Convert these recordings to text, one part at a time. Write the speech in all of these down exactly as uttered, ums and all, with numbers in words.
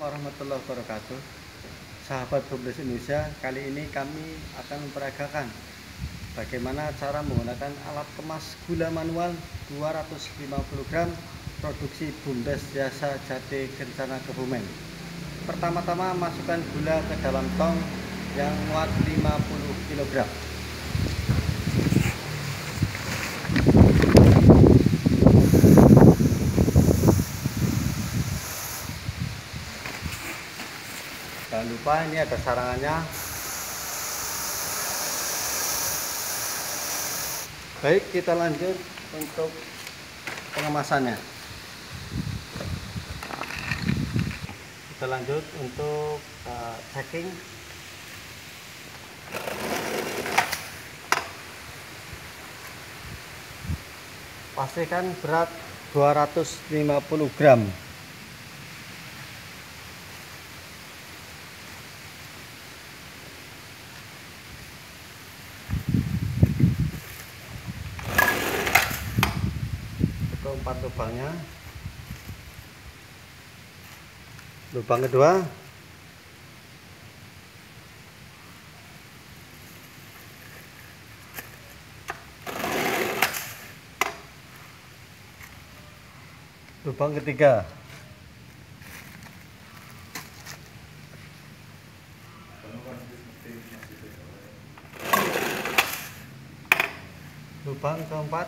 Warahmatullahi wabarakatuh. Sahabat Bumdes Indonesia, kali ini kami akan memperagakan bagaimana cara menggunakan alat kemas gula manual dua ratus lima puluh gram produksi Bumdes Jasa Jati Kencana Kebumen. Pertama-tama masukkan gula ke dalam tong yang muat lima puluh kilogram. Jangan lupa ini ada sarangannya. Baik, kita lanjut untuk pengemasannya. Kita lanjut untuk uh, checking. Pastikan berat dua ratus lima puluh gram. Empat lubangnya. Lubang kedua. Lubang ketiga. Lubang keempat.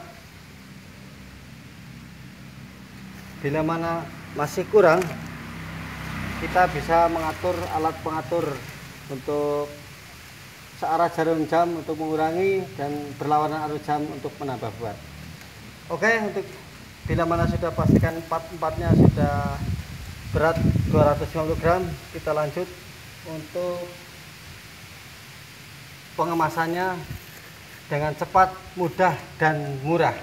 Bila mana masih kurang, kita bisa mengatur alat pengatur untuk searah jarum jam untuk mengurangi dan berlawanan arus jam untuk menambah berat. Oke, untuk bila mana sudah pastikan empat-empatnya sudah berat dua ratus lima puluh gram, kita lanjut untuk pengemasannya dengan cepat, mudah, dan murah.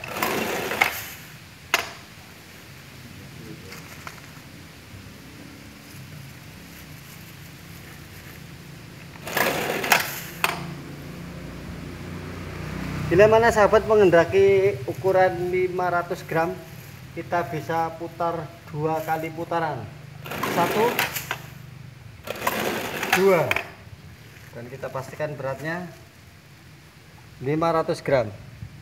Bila mana sahabat mengendaki ukuran lima ratus gram, kita bisa putar dua kali putaran. Satu, dua. Dan kita pastikan beratnya lima ratus gram.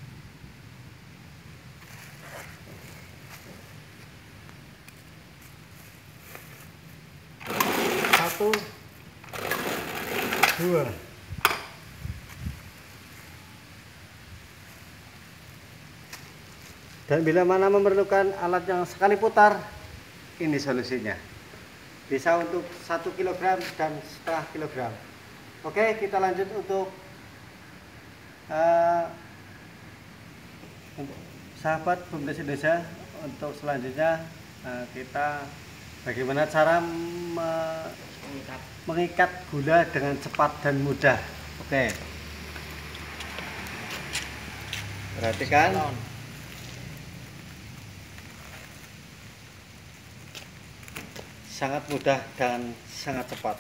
Satu, dua. Dan bila mana memerlukan alat yang sekali putar, ini solusinya. Bisa untuk satu kilogram dan setengah kilogram. Oke, kita lanjut untuk uh, untuk sahabat Bumdes Indonesia. Untuk selanjutnya uh, kita bagaimana cara me mengikat. mengikat gula dengan cepat dan mudah. Oke, perhatikan. Sangat mudah dan sangat cepat.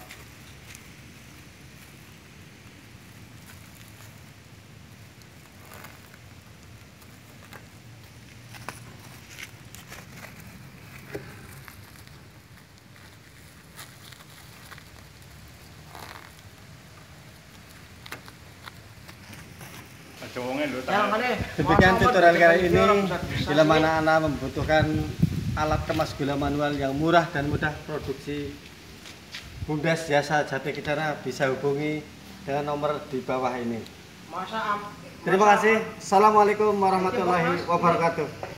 Demikian tutorial kali ini. Bila mana Anda membutuhkan alat kemas gula manual yang murah dan mudah produksi Bumdes Jasa Jati Kencana, bisa hubungi dengan nomor di bawah ini. Terima kasih. Assalamualaikum warahmatullahi wabarakatuh.